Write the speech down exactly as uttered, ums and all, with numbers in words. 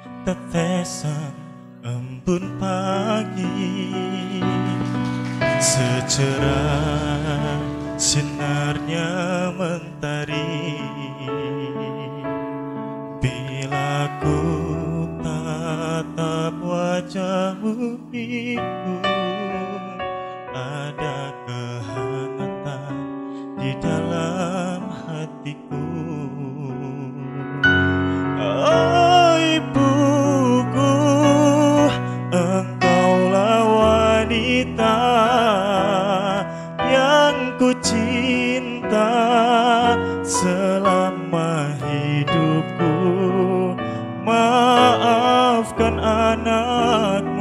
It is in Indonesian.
tetesan embun pagi, secerah sinarnya mentari. Bila ku tatap wajahmu itu, ada kehangatan di dalam hatiku. Oh ibuku, engkaulah wanita yang ku cinta selama hidupku. Maafkan anakmu